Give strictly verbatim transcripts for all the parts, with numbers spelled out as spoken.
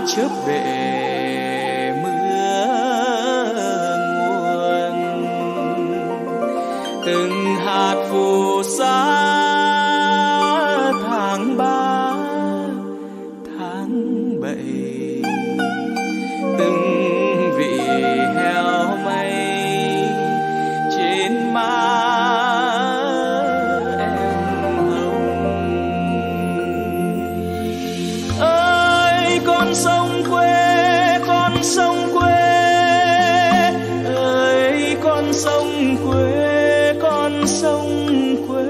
chớp bể mưa nguồn, từng hạt phù sa tháng ba tháng bảy, từng vị heo mây trên má sông quê, con sông quê ơi, con sông quê, con sông quê.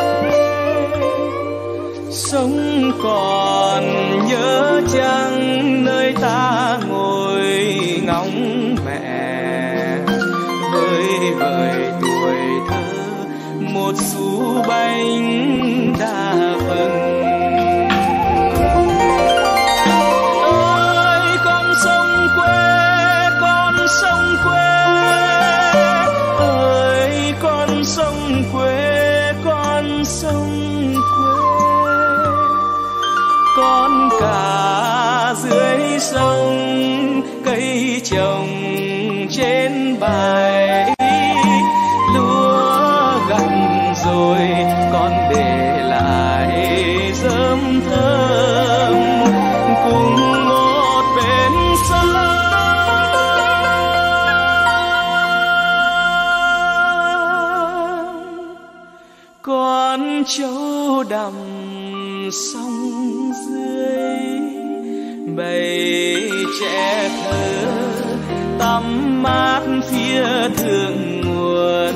Sông còn nhớ chăng nơi ta ngồi ngóng mẹ, vơi vợi tuổi thơ một xu bánh đa phần. Sông quê, con sông quê, con cả dưới sông cây trồng trên bãi, lúa gặt rồi con để lại rơm thơm cùng một bên sông. Con trâu đầm sông dưới, bầy trẻ thơ tắm mát phía thượng nguồn,